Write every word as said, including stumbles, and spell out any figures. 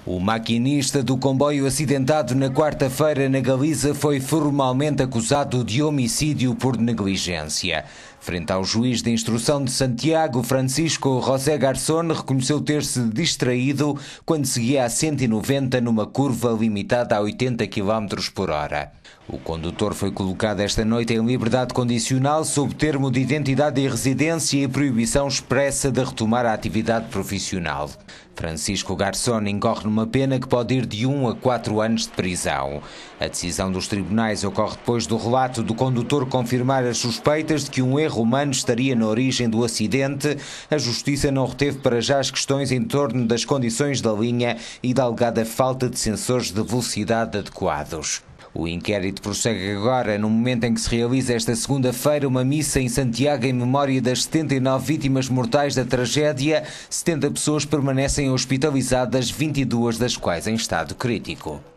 O maquinista do comboio acidentado na quarta-feira na Galiza foi formalmente acusado de homicídio por negligência. Frente ao juiz de instrução de Santiago, Francisco José Garzón reconheceu ter-se distraído quando seguia a cento e noventa numa curva limitada a oitenta quilómetros por hora. O condutor foi colocado esta noite em liberdade condicional sob termo de identidade e residência e proibição expressa de retomar a atividade profissional. Francisco Garzón incorre numa pena que pode ir de um a quatro anos de prisão. A decisão dos tribunais ocorre depois do relato do condutor confirmar as suspeitas de que um erro humano estaria na origem do acidente. A Justiça não reteve para já as questões em torno das condições da linha e da alegada falta de sensores de velocidade adequados. O inquérito prossegue agora, no momento em que se realiza esta segunda-feira uma missa em Santiago em memória das setenta e nove vítimas mortais da tragédia. setenta pessoas permanecem hospitalizadas, vinte e duas das quais em estado crítico.